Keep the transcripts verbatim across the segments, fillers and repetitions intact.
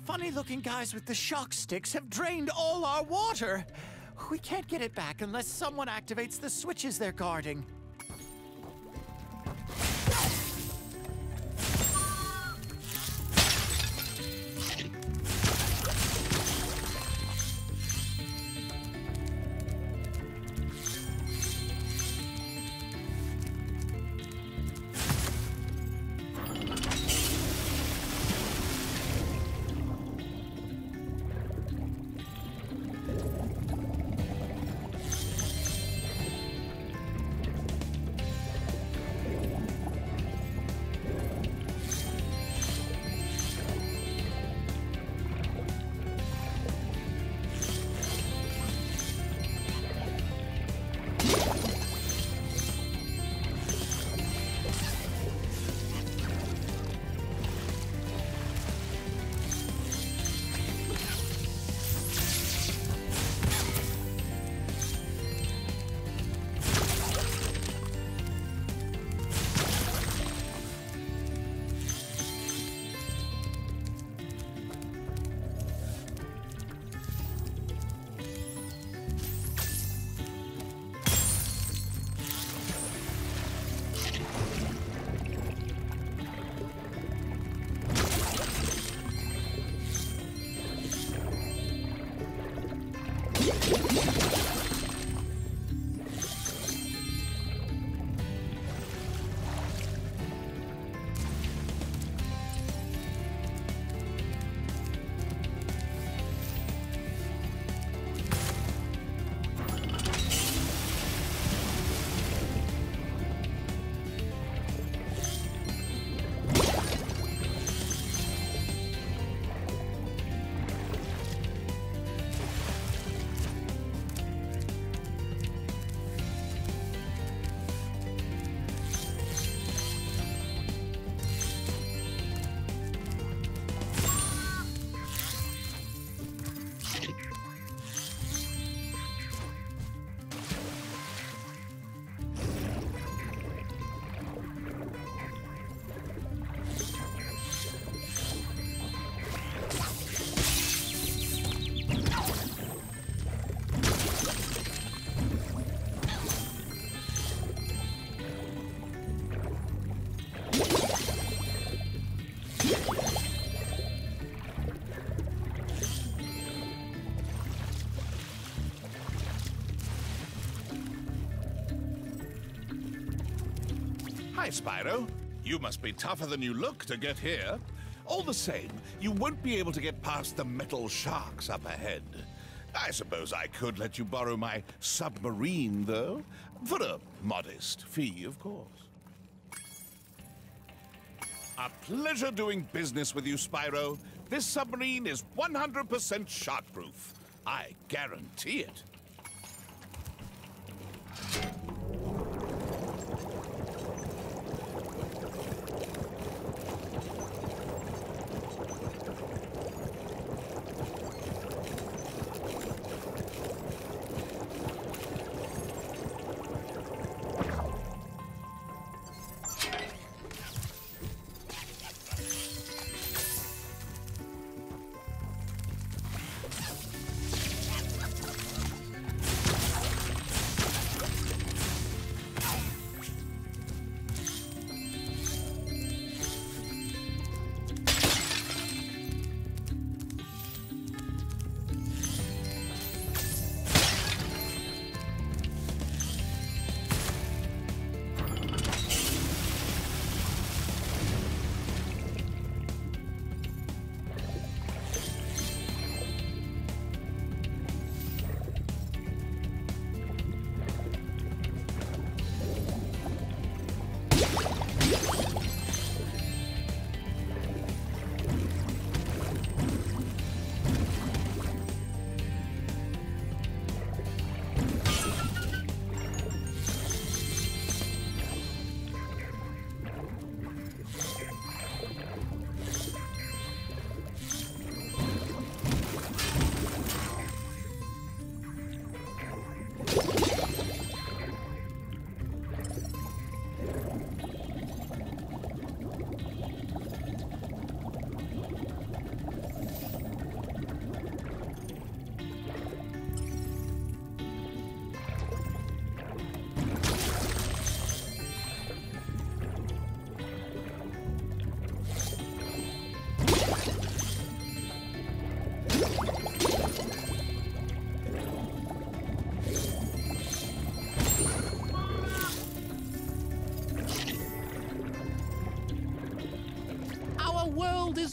funny-looking guys with the shock sticks have drained all our water. We can't get it back unless someone activates the switches they're guarding. Hi, Spyro. You must be tougher than you look to get here. All the same, you won't be able to get past the metal sharks up ahead. I suppose I could let you borrow my submarine, though. For a modest fee, of course. A pleasure doing business with you, Spyro. This submarine is one hundred percent shark-proof. I guarantee it.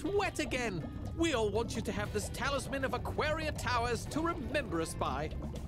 wet again. We all want you to have this talisman of Aquaria Towers to remember us by.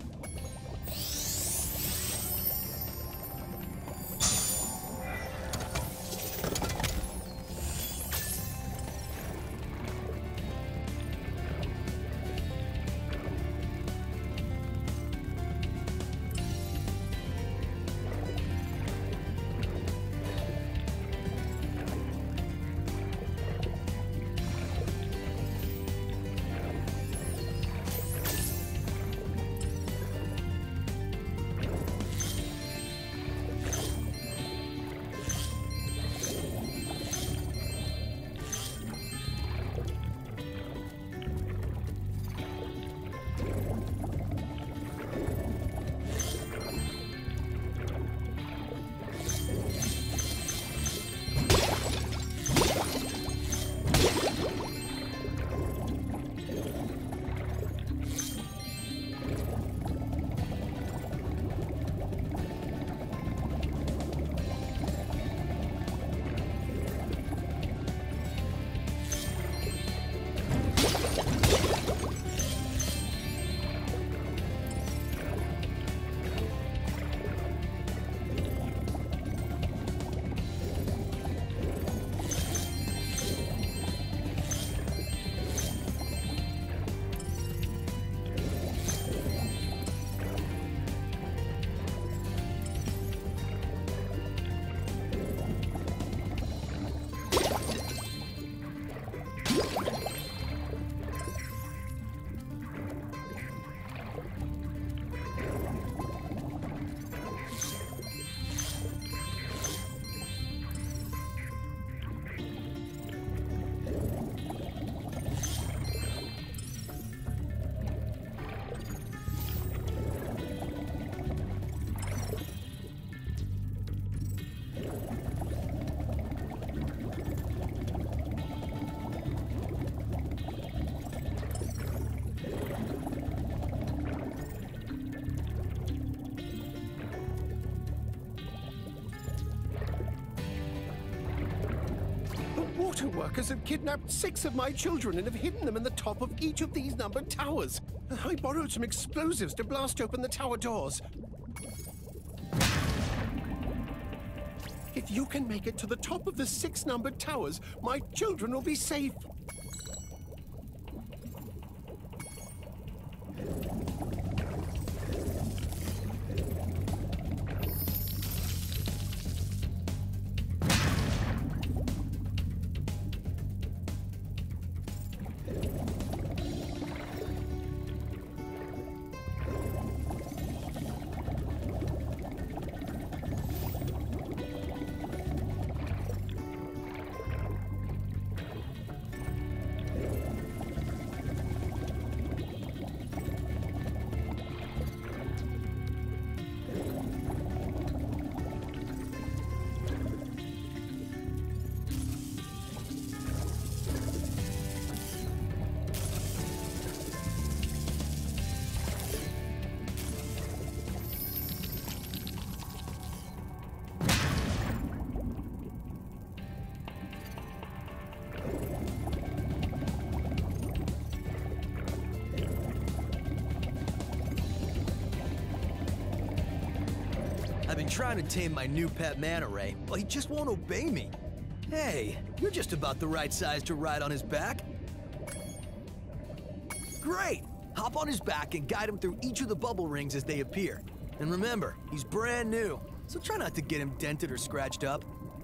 Water workers have kidnapped six of my children and have hidden them in the top of each of these numbered towers. I borrowed some explosives to blast open the tower doors. If you can make it to the top of the six numbered towers, my children will be safe. I've been trying to tame my new pet manta ray, but he just won't obey me. Hey, you're just about the right size to ride on his back. Great! Hop on his back and guide him through each of the bubble rings as they appear. And remember, he's brand new, so try not to get him dented or scratched up.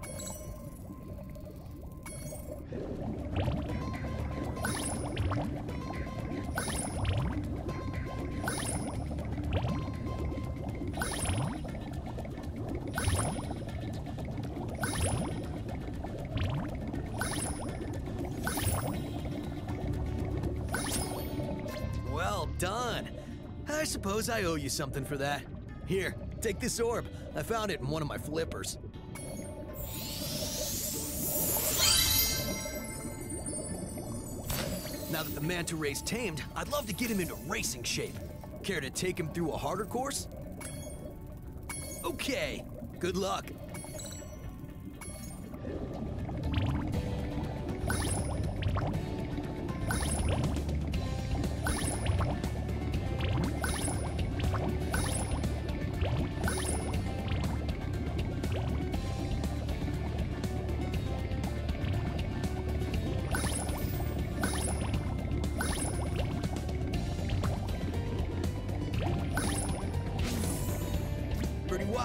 Well done. I suppose I owe you something for that. Here, take this orb. I found it in one of my flippers. Now that the manta ray's tamed, I'd love to get him into racing shape. Care to take him through a harder course? Okay, good luck.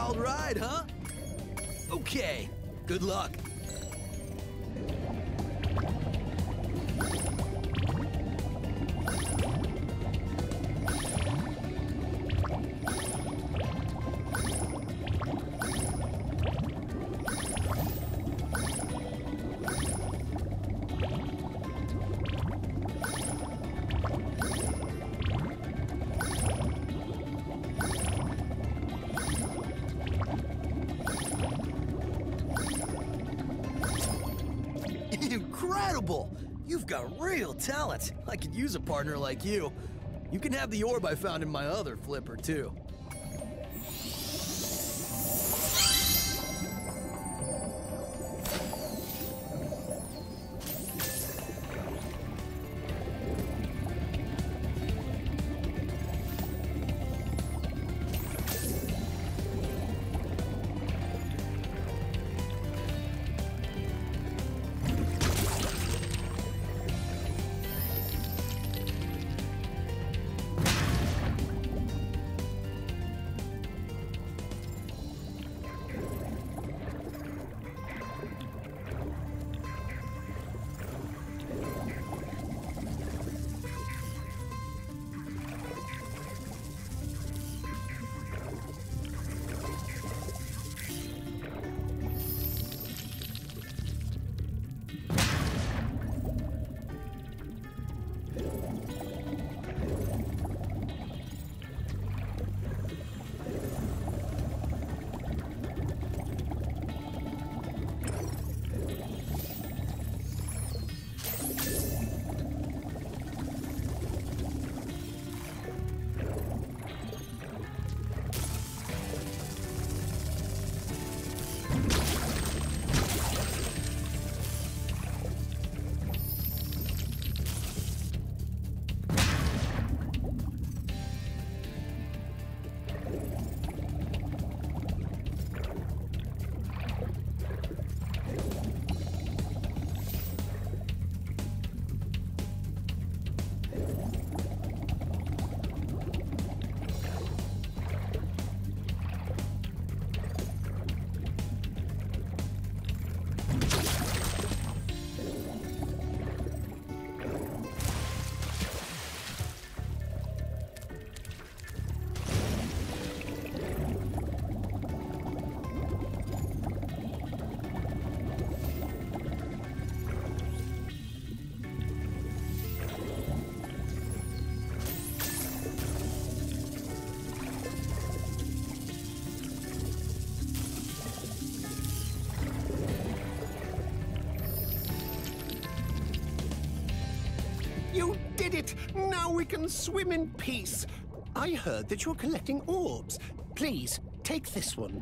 wild ride, huh? Okay, good luck. Incredible! You've got real talent. I could use a partner like you. You can have the orb I found in my other flipper, too. You did it! Now we can swim in peace. I heard that you're collecting orbs. Please, take this one.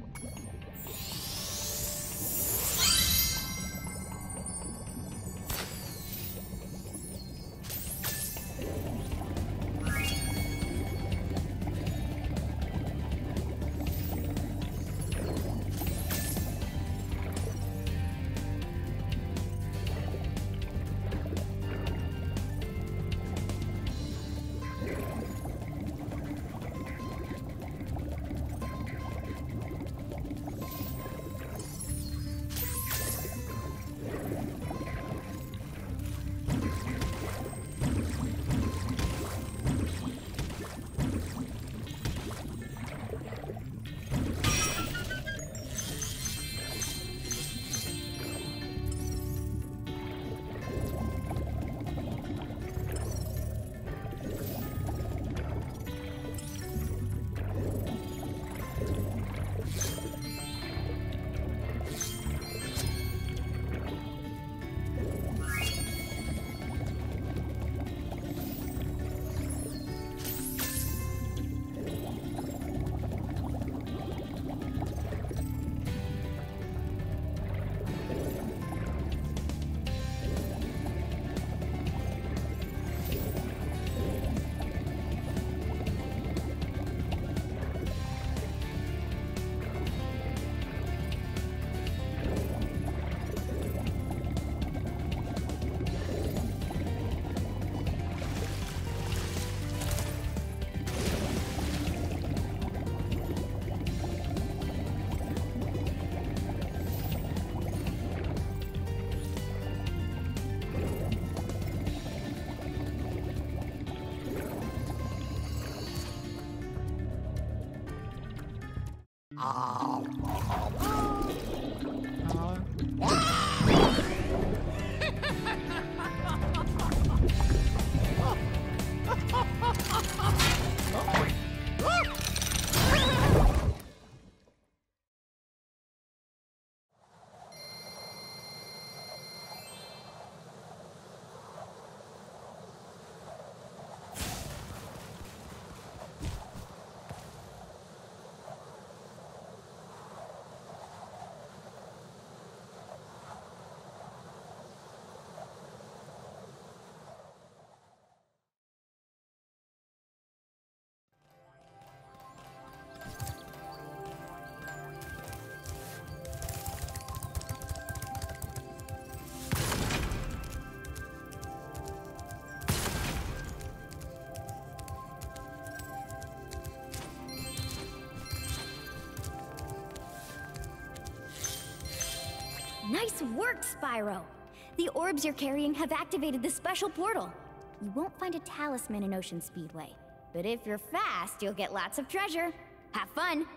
Nice work, Spyro! The orbs you're carrying have activated the special portal. You won't find a talisman in Ocean Speedway, but if you're fast, you'll get lots of treasure. Have fun!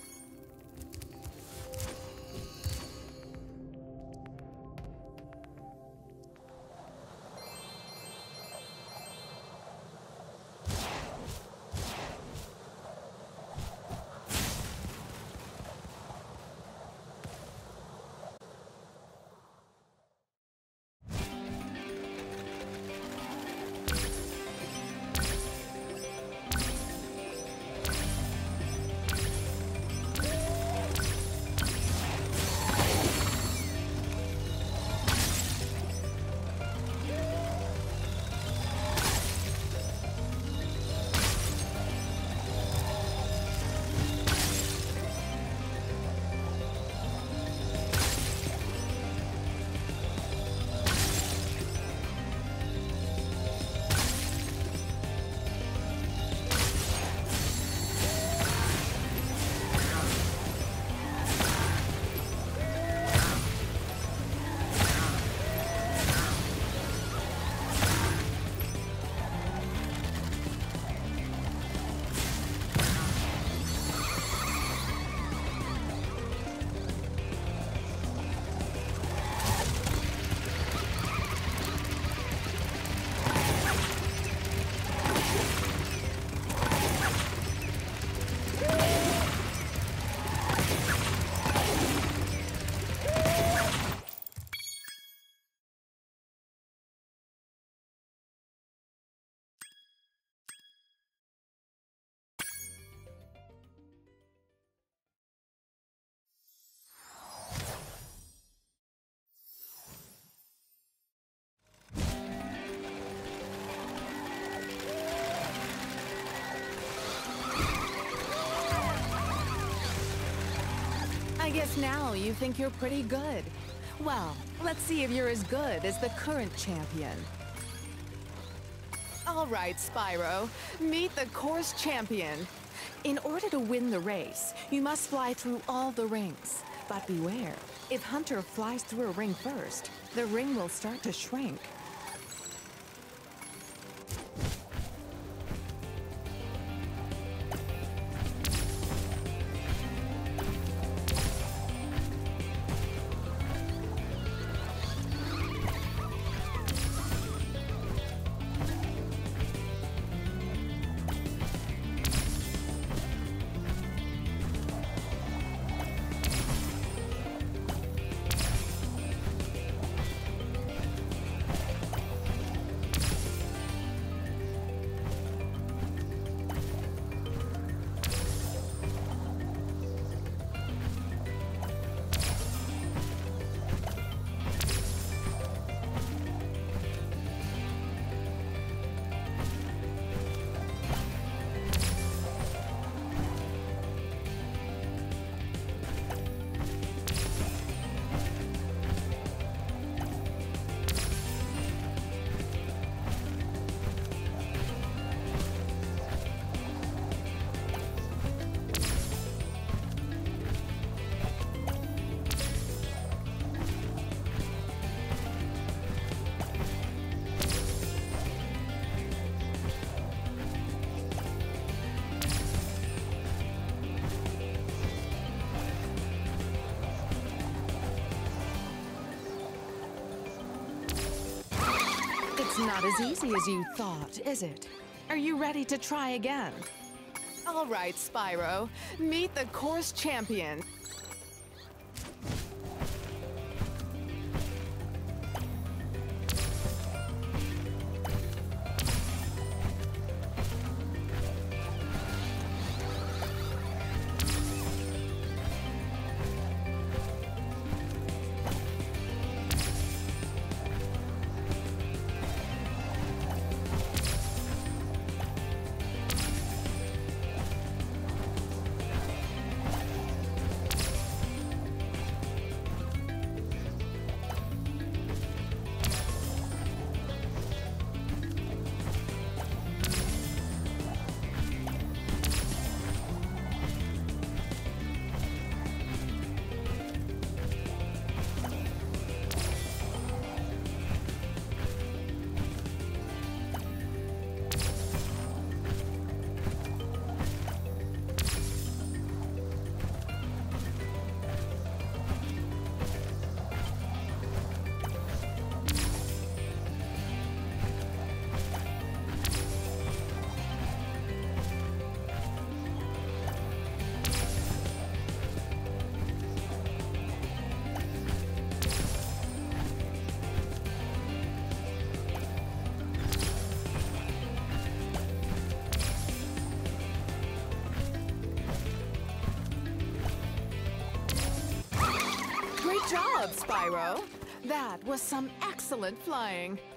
I guess now you think you're pretty good. Well, let's see if you're as good as the current champion. All right, Spyro, meet the course champion. In order to win the race, you must fly through all the rings. But beware, if Hunter flies through a ring first, the ring will start to shrink. Not as easy as you thought, is it? Are you ready to try again? All right, Spyro. Meet the course champion. Great job, Spyro. That was some excellent flying.